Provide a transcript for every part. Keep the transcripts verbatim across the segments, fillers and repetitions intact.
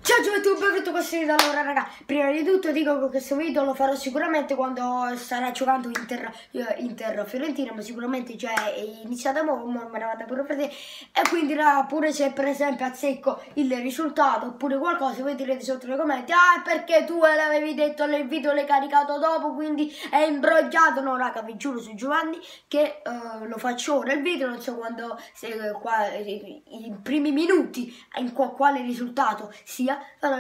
Ciao gioventù, benvenuto questo video. Allora raga, prima di tutto dico che questo video lo farò sicuramente quando starà giocando Inter, Inter Fiorentina, ma sicuramente già è iniziata mo, mo me la vado pure a vedere. E quindi raga, pure se per esempio azzecco il risultato oppure qualcosa, voi direte sotto nei commenti: ah, perché tu l'avevi detto nel video, l'hai caricato dopo, quindi è imbrogliato. No raga, vi giuro su Giovanni che uh, lo faccio ora il video, non so quando, se, qua, i primi minuti in qua, quale risultato sia.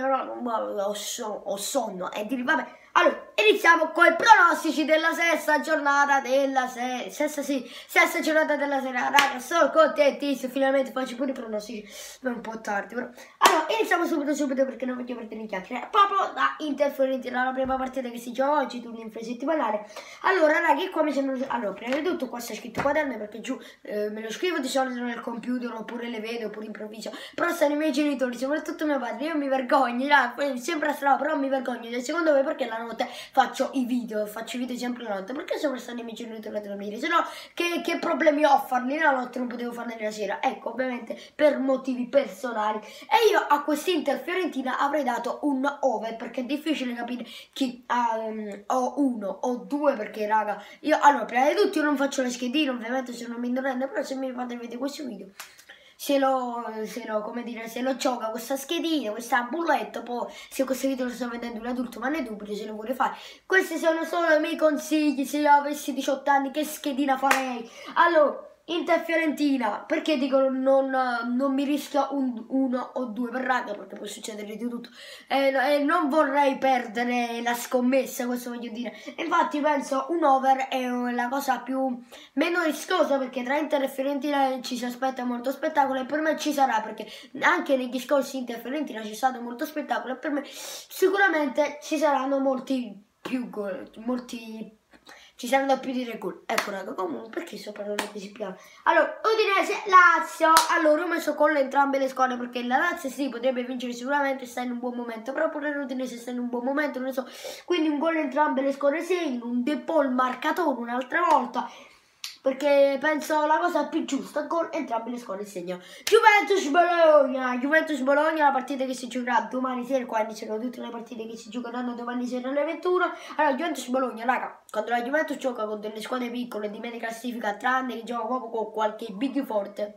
Ho, so, ho sonno e dire vabbè. Allora, iniziamo con i pronostici della sesta giornata della se sesta, sì, sesta giornata della sera. Raga, sono contentissimo, finalmente faccio pure i pronostici. È un po' tardi però. Allora, iniziamo subito subito perché non voglio perdere in chiacchiere. Proprio da Inter Fiorentina, la prima partita che si gioca oggi, turno infrasettimanale. Allora, raga, qua mi sembra. Allora, prima di tutto qua sta scritto quaderno perché giù eh, me lo scrivo di solito nel computer oppure le vedo oppure improvviso. Però stanno i miei genitori, soprattutto mio padre. Io mi vergogno, là, sempre strano, però mi vergogno. Secondo me perché la notte faccio i video, faccio i video sempre la notte, perché sempre stanno i miei genitori a dormire, se no che, che problemi ho a farli la notte, non potevo farli la sera, ecco, ovviamente per motivi personali. E io a quest'Inter Fiorentina avrei dato un over, perché è difficile capire chi um, o uno o due, perché raga, io allora prima di tutto io non faccio le schedine, ovviamente se non mi indorrendo, però se mi fate vedere questo video se lo, se lo, come dire, se lo gioca questa schedina, questa bulletto, poi se questo video lo sta vedendo un adulto, ma ne dubito se lo vuole fare. Questi sono solo i miei consigli, se io avessi diciotto anni che schedina farei. Allora, Inter Fiorentina, perché dico non, non mi rischio un, uno o due per raga, perché può succedere di tutto, e, e non vorrei perdere la scommessa, questo voglio dire. Infatti penso un over è la cosa più meno rischiosa, perché tra Inter e Fiorentina ci si aspetta molto spettacolo e per me ci sarà, perché anche negli scorsi Inter e Fiorentina c'è stato molto spettacolo e per me sicuramente ci saranno molti più gol, molti ci saranno più di tre gol. Ecco raga, comunque perché sto parlando così piano? Allora, Udinese, Lazio. Allora, ho messo con entrambe le squadre perché la Lazio sì, potrebbe vincere sicuramente, sta in un buon momento, però pure l'Udinese sta in un buon momento, non so. Quindi un gol entrambe le squadre segnano, un De Paul marcatore un'altra volta, perché penso la cosa più giusta, gol entrambe le squadre segnano. Juventus-Bologna, Juventus-Bologna, la partita che si giocherà domani sera, qua iniziano tutte le partite che si giocheranno domani sera alle ventuno. Allora, Juventus-Bologna, raga, quando la Juventus gioca con delle squadre piccole di media classifica, tranne che gioca proprio con qualche big forte,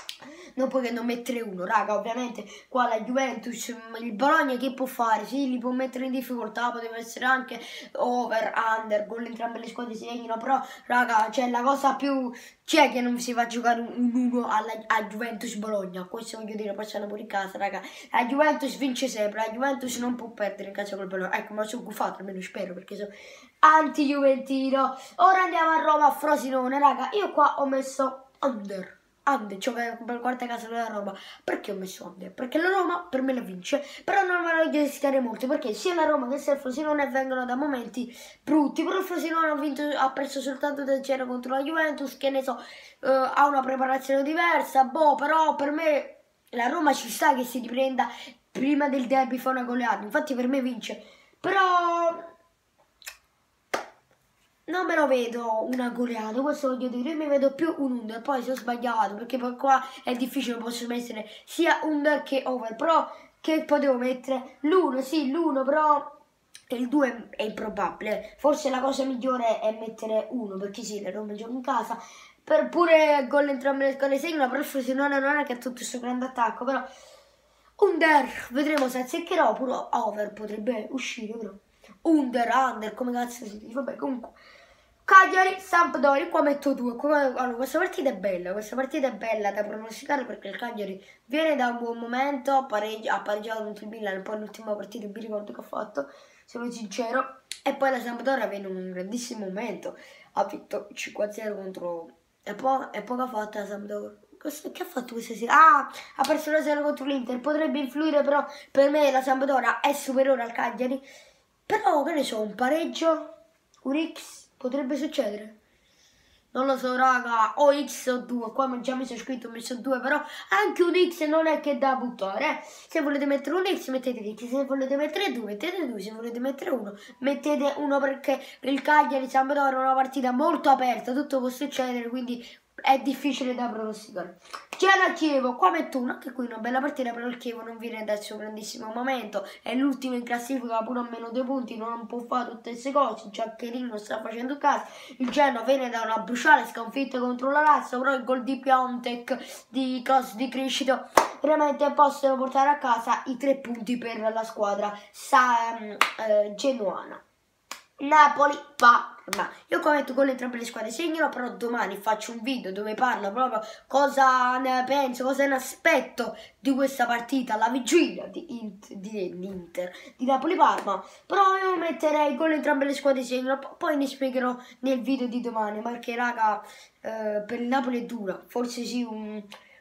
non puoi che non mettere uno, raga. Ovviamente qua la Juventus, il Bologna che può fare? Sì, li può mettere in difficoltà, poteva essere anche over, under, gol entrambe le squadre segnano, però raga, cioè la cosa più, c'è che non si va a giocare un uno alla, a Juventus Bologna, questo voglio dire, passano pure in casa, raga. La Juventus vince sempre, la Juventus non può perdere in casa col Bologna, ecco, ma sono gufato, almeno spero, perché sono anti-juventino. Ora andiamo a Roma, a Frosinone, raga, io qua ho messo under. Under, gioca per quarta casa della Roma. Perché ho messo under? Perché la Roma per me la vince, però non me la voglio rischiare molto, perché sia la Roma che sia il Frosinone vengono da momenti brutti, però il Frosinone ha, vinto, ha perso soltanto da zero contro la Juventus, che ne so, eh, ha una preparazione diversa, boh, però per me la Roma ci sta che si riprenda prima del derby, fa una goleata, infatti per me vince, però non me lo vedo una goleata, questo voglio dire, io mi vedo più un under, poi se ho sbagliato, perché poi qua è difficile, posso mettere sia under che over, però che potevo mettere l'uno, sì l'uno, però il due è improbabile, forse la cosa migliore è mettere uno, perché sì, la Roma gioca in casa, per pure gol entrambe le squadre segnano, però il Frosinone non è che ha tutto questo grande attacco, però under, vedremo se azzeccherò, pure over potrebbe uscire, però under, under, come cazzo si dice, vabbè comunque. Cagliari, Sampdoria, qua metto due. Allora, questa partita è bella, questa partita è bella da pronosticare perché il Cagliari viene da un buon momento, ha pareggiato contro il Milan, poi l'ultima partita mi ricordo che ha fatto, sono sincero, e poi la Sampdoria viene in un grandissimo momento, ha vinto cinque a zero contro, e poi, e poi ha fatto la Sampdoria. Che ha fatto questa sera? Ah, ha perso la sera contro l'Inter, potrebbe influire, però per me la Sampdoria è superiore al Cagliari, però che ne so, un pareggio, un X potrebbe succedere, non lo so raga, o X o due, qua già mi sono scritto, ho messo due, però anche un X non è che da buttare, eh. Se volete mettere un X mettete X, se volete mettere due mettete due, se volete mettere uno mettete uno, perché il Cagliari Sampdoria è una partita molto aperta, tutto può succedere, quindi è difficile da pronosticare. Genoa Chievo, qua metto uno, anche qui una bella partita, però il Chievo non viene dal suo grandissimo momento, è l'ultimo in classifica pure a meno due punti, non può fare tutte queste cose, Giaccherino sta facendo caso, il Genoa viene da una bruciale sconfitta contro la Lazio, però il gol di Piontek, di cross di Criscito, veramente possono portare a casa i tre punti per la squadra sa, eh, genuana. Napoli, Parma. Io commento con entrambe le squadre segnano, però domani faccio un video dove parlo proprio cosa ne penso, cosa ne aspetto di questa partita, la vigilia di, Inter, di, di, Inter, di Napoli-Parma. Però io metterei con entrambe le squadre segnano, poi ne spiegherò nel video di domani, perché raga, eh, per il Napoli è dura, forse sì, un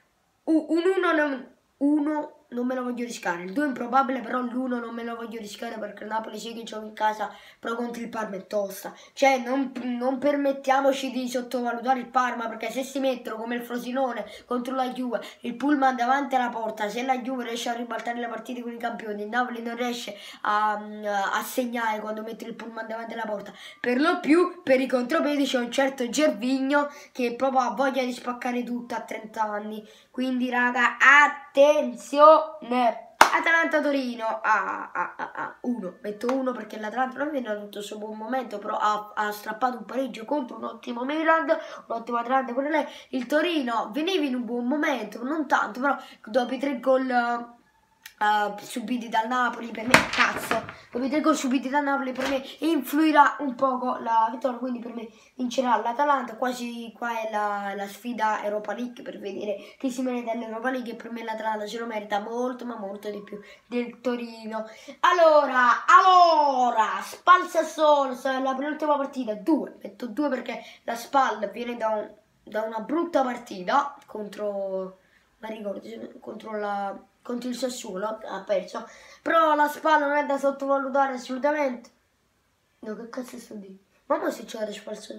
uno uno non me lo voglio rischiare, il due è improbabile, però l'uno non me lo voglio rischiare perché il Napoli sì che gioca in casa, però contro il Parma è tosta, cioè non, non permettiamoci di sottovalutare il Parma, perché se si mettono come il Frosinone contro la Juve, il pullman davanti alla porta, se la Juve riesce a ribaltare le partite con i campioni, il Napoli non riesce a, a segnare quando mette il pullman davanti alla porta, per lo più per i contropiedi c'è un certo Gervinho che proprio ha voglia di spaccare tutto a trenta anni, quindi raga attenzione. Atalanta-Torino a, a, a, a uno, metto uno perché l'Atalanta non viene da tutto il suo buon momento, però ha, ha strappato un pareggio contro un ottimo Milan, un ottimo Atalanta pure lei. Il Torino veniva in un buon momento, non tanto, però dopo i tre gol Uh, subiti dal Napoli, per me cazzo dopo i tre gol subiti dal Napoli per me influirà un poco la vittoria, quindi per me vincerà l'Atalanta. Quasi qua è la, la sfida Europa League per vedere chi si merita l'Europa League, e per me l'Atalanta ce lo merita molto ma molto di più del Torino. Allora, allora Spal Sassuolo, la penultima partita, due, metto due perché la Spal viene da, un, da una brutta partita contro, ma ricordo, contro la contro il Sassuolo, ha perso, però la Spal non è da sottovalutare assolutamente. No, che cazzo sto dicendo? Ma come se c'è la Spal?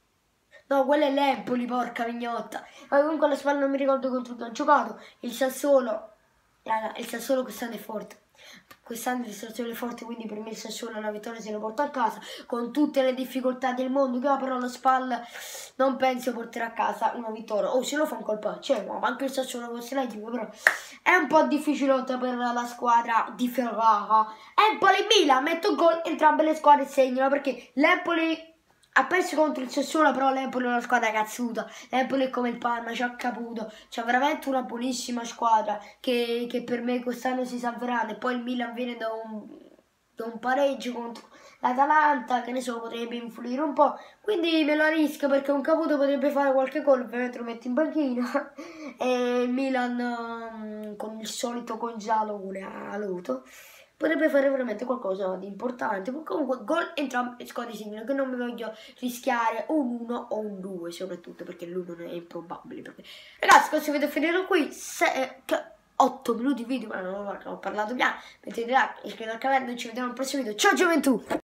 No, quella è l'Empoli, porca mignotta. Ma comunque la Spal non mi ricordo contro chi ha giocato. Il Sassuolo, raga, il Sassuolo quest'anno è forte. Quest'anno il Sassuolo è forte, quindi per me il Sassuolo una vittoria se lo porta a casa, con tutte le difficoltà del mondo che ha, però la Spal non penso porterà a casa una vittoria, o se lo fa un colpo, cioè, ma anche il Sassuolo fosse la Juve, però è un po' difficilotta per la squadra di Ferrara. Empoli-Milan, metto gol, entrambe le squadre segnano, perché l'Empoli ha perso contro il Sassuolo, però l'Empoli è una squadra cazzuta, l'Empoli è come il Parma, ci ha caputo, c'è veramente una buonissima squadra che, che per me quest'anno si salverà, e poi il Milan viene da un, da un pareggio contro l'Atalanta, che ne so, potrebbe influire un po', quindi me lo rischio perché un Caputo potrebbe fare qualche gol, ovviamente lo metto in banchina, e il Milan um, con il solito Gonzalo a Loto potrebbe fare veramente qualcosa di importante. Comunque gol entrambe le squadre segnano, che non mi voglio rischiare un uno o un due, soprattutto perché l'uno è improbabile. Perché... Ragazzi, questo video finirò qui. Se... otto minuti di video, ma non ho parlato piano. Mettete like, iscrivetevi al canale, noi ci vediamo al prossimo video. Ciao gioventù!